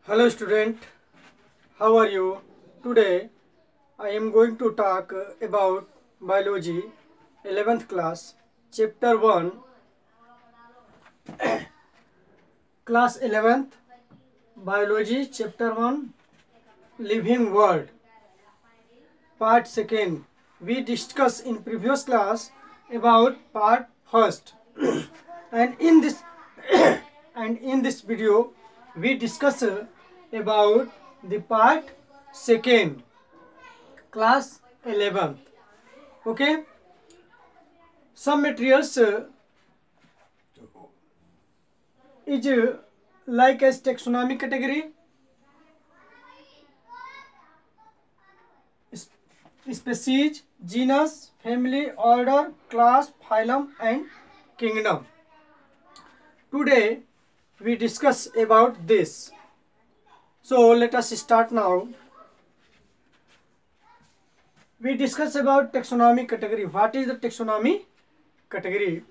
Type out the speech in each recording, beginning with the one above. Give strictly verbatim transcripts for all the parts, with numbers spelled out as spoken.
Hello student, how are you? Today I am going to talk uh, about biology eleventh class chapter one class eleventh biology chapter one living world part second. We discussed in previous class about part first and in this and in this video we discuss uh, about the part second class eleventh. Okay, some materials uh, is uh, like as taxonomy category, species, genus, family, order, class, phylum and kingdom. Today we discuss about this. So let us start now. We discuss about taxonomy category. What is the taxonomy category?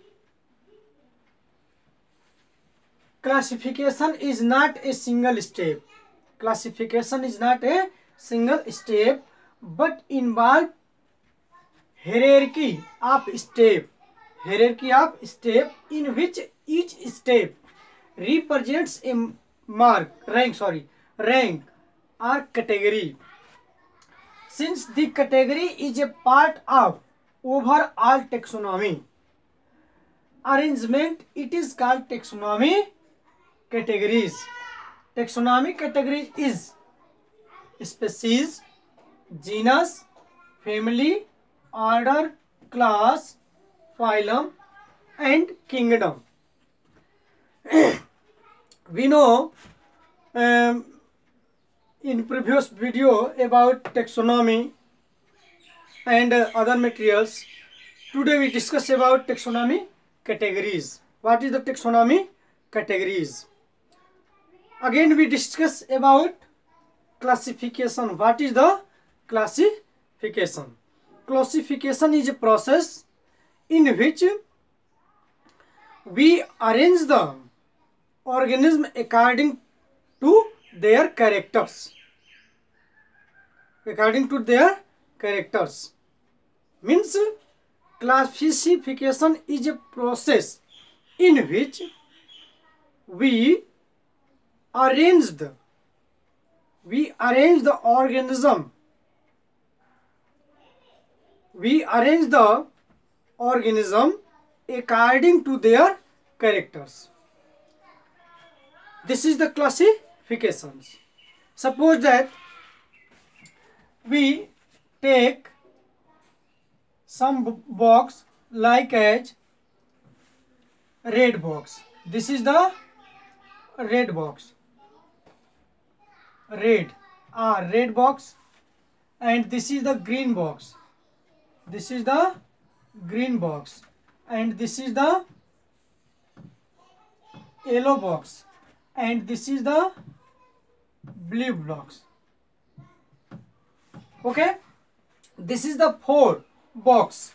Classification is not a single step. Classification is not a single step, but involve hierarchy of step. Hierarchy of step in which each step represents a mark, rank, sorry, rank or category. Since the category is a part of overall taxonomy arrangement, it is called taxonomy categories. Taxonomy category is species, genus, family, order, class, phylum and kingdom. We know um, in previous video about taxonomy and uh, other materials. Today we discuss about taxonomy categories. What is the taxonomy categories? Again we discuss about classification. What is the classification? Classification is a process in which we arrange the organism according to their characters. According to their characters. Means classification is a process in which we arrange the we arrange the organism we arrange the organism according to their characters. This is the classifications. Suppose that we take some box like as red box. This is the red box. Red ah red box, and this is the green box. This is the green box, and this is the yellow box, and this is the blue box. Okay, this is the four box,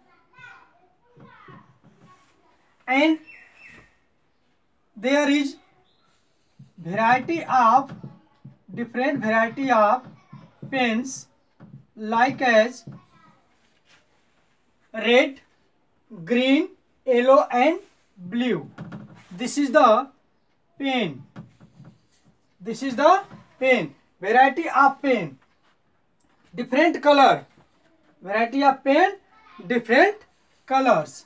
and there is variety of different variety of pens like as red, green, yellow and blue. This is the pen. This is the pen. Variety of pen. Different color. Variety of pen. Different colors.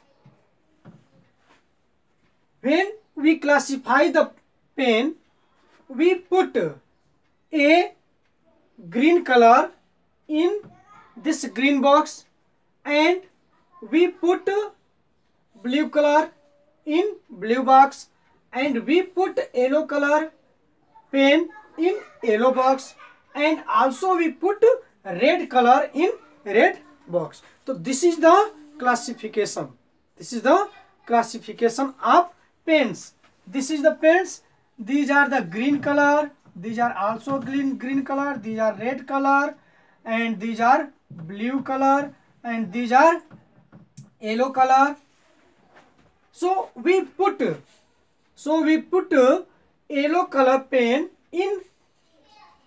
When we classify the pen, we put a green color in this green box and we put blue color in blue box and we put yellow color pen in yellow box and also we put red color in red box. So this is the classification. This is the classification of pens. This is the pens. These are the green color. These are also green green color. These are red color, and these are blue color, and these are yellow color. So we put so we put yellow color pen in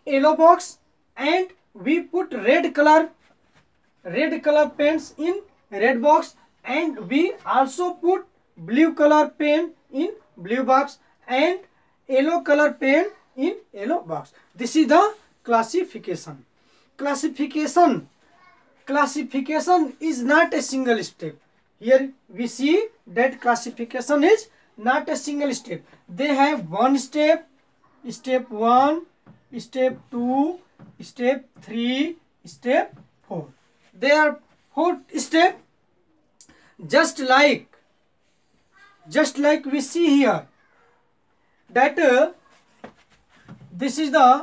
yellow box, and we put red color red color pens in red box, and we also put blue color pen in blue box and yellow color pen in yellow box. This is the classification. Classification. Classification is not a single step. Here we see that classification is not a single step. They have one step, step one, step two, step three, step four. They are four step, just like just like we see here that uh, this is the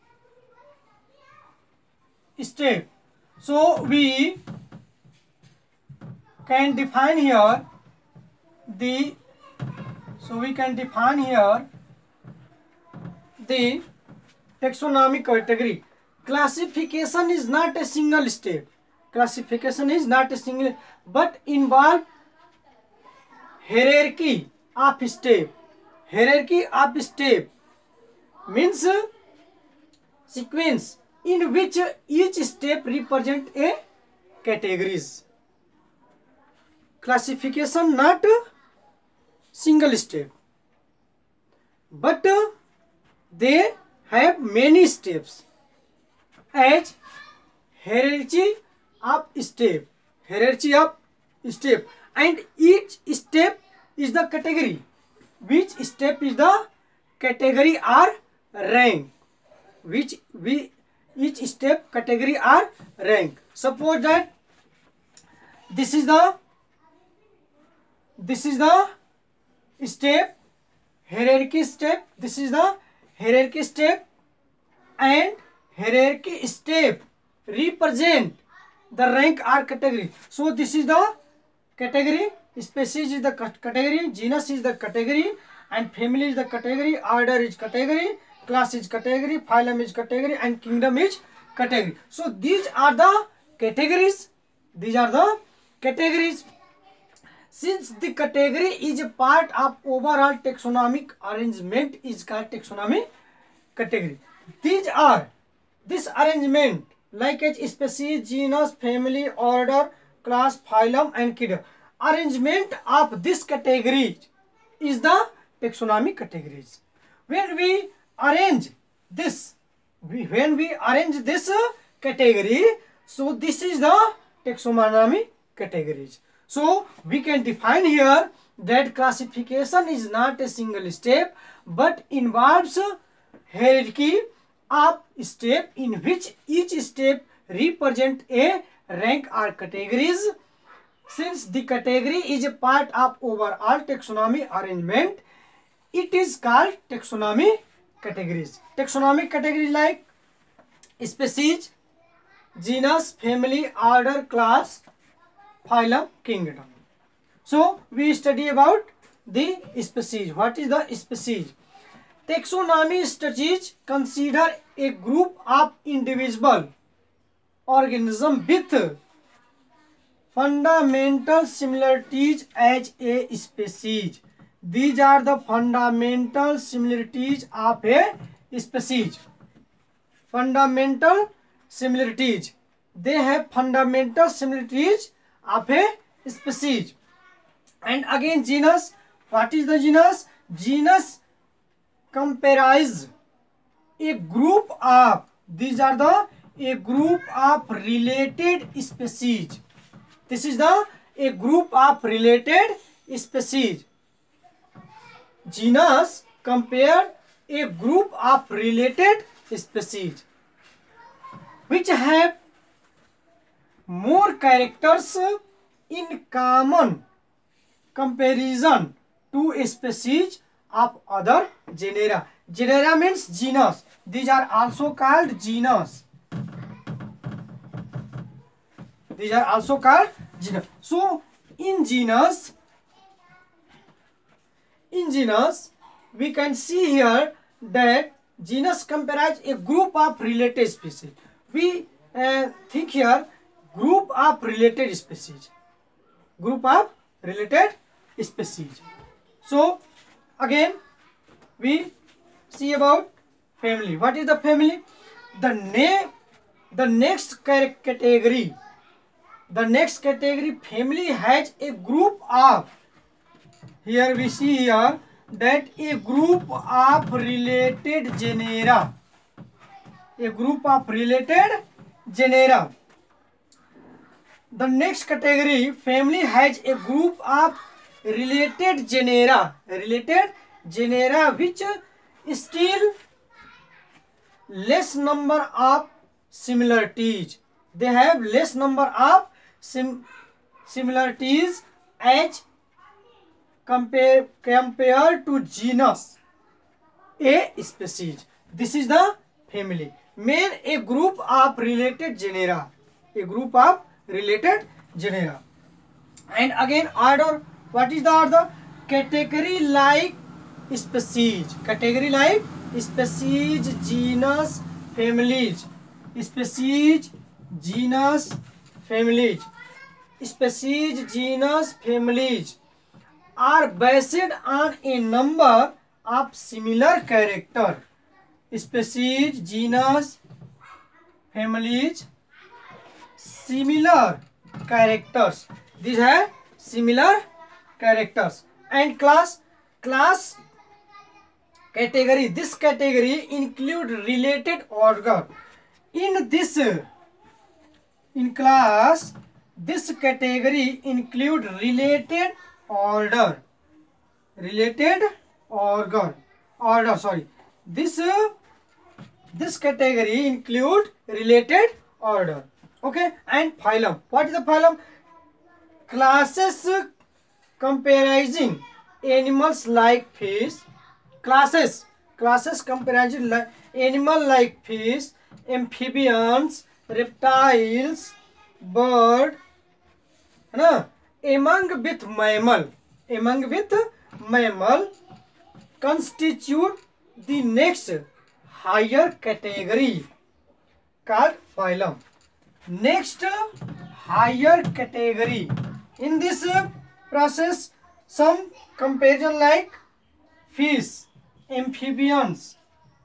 step. So we can define here the so we can define here the taxonomic category. Classification is not a single step. Classification is not a single, but involve hierarchy of step. Hierarchy of step means sequence in which each step represent a categories. Classification not single step, but they have many steps as hierarchy of step, hierarchy of step, and each step is the category. Which step is the category or rank? Which we each step category or rank. Suppose that this is the this is the step, hierarchy step. This is the hierarchy step, and hierarchy step represent the rank or category. So this is the category, species is the category, genus is the category, and family is the category, order is category, class is category, phylum is category, and kingdom is category. So these are the categories. These are the categories. Since the category is a part of overall taxonomic arrangement is called taxonomy category. These are this arrangement like a species, genus, family, order, class, phylum, and kingdom. Arrangement of this category is the taxonomic categories. When we arrange this, we, when we arrange this uh, category, so this is the taxonomy categories. So we can define here that classification is not a single step, but involves hierarchy of step in which each step represent a rank or categories. Since the category is a part of overall taxonomy arrangement, it is called taxonomy categories. Taxonomic categories like species, genus, family, order, class, phylum, kingdom. So we study about the species. What is the species? Taxonomy studies consider a group of individual organisms with fundamental similarities as a species. These are the fundamental similarities of a species. Fundamental similarities. They have fundamental similarities of a species. And again genus. What is the genus? Genus comprise a group of, these are the a group of related species. This is the a group of related species. Genus compare a group of related species which have more characters in common comparison to a species of other genera. Genera means genus. These are also called genus. These are also called genus. So in genus, in genus, we can see here that genus comprise a group of related species. We uh, think here group of related species. Group of related species. So again we see about family. What is the family? The name, the next category, the next category family has a group of, here we see here that a group of related genera, a group of related genera. The next category family has a group of related genera, related genera which still less number of similarities. They have less number of sim similarities as compare compared to genus, a species. This is the family. Main, a group of related genera, a group of related genera. And again order, what is the order? Category like species, category like species, genus, families, species, genus, families, species, genus, families are based on a number of similar character. Species, genus, families, similar characters. These are similar characters. And class, class category. This category include related order. In this, in class, this category include related order. Related order. Order. Sorry. This uh, this category include related order. Okay. And phylum. What is the phylum? Classes comprising animals like fish. Classes. Classes comprising like animal like fish, amphibians, reptiles, bird. Na? Among with mammal. Among with mammal constitute the next higher category called phylum. Next higher category. In this process, some comparison like fish, amphibians,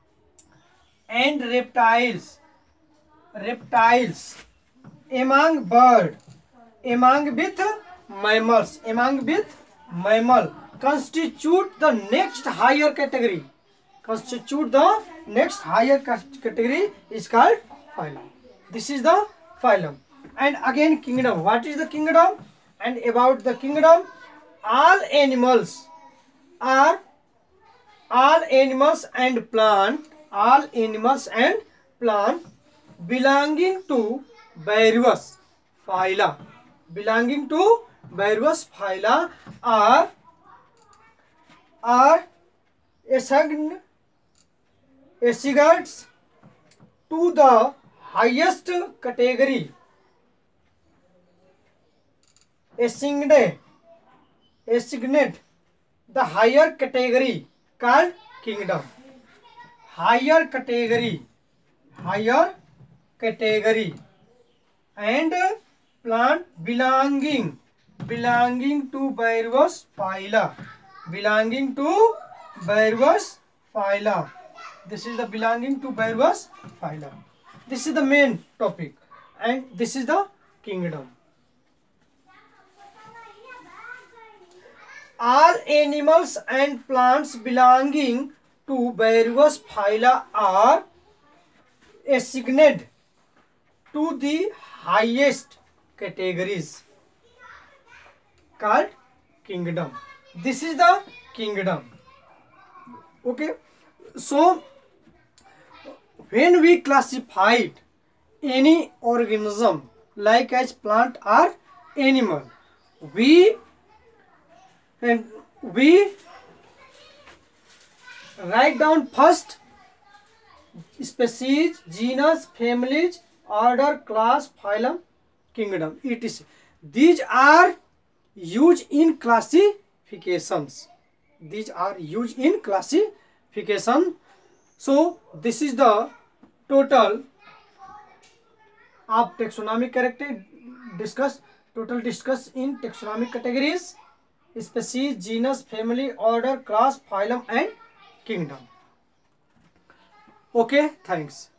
and reptiles. Reptiles among bird, among with mammals, among with mammal constitute the next higher category. Constitute the next higher category is called phylum. This is the phylum. And again kingdom. What is the kingdom? And about the kingdom, all animals are all animals and plant, all animals and plant belonging to various phyla, belonging to various phyla are are assigned assigned to the highest category, assigned assigned the higher category called kingdom. Higher category, higher category, and plant belonging belonging to various phyla, belonging to various phyla. This is the belonging to various phyla. This is the main topic, and this is the kingdom. All animals and plants belonging to various phyla are assigned to the highest categories called kingdom. This is the kingdom. Okay, so when we classified any organism like as plant or animal, we and we write down first species, genus, families, order, class, phylum, kingdom, et cetera. These are used in classifications. These are used in classification. So this is the total of taxonomic character discuss. Total discuss in taxonomic categories: species, genus, family, order, class, phylum, and kingdom. Okay, thanks.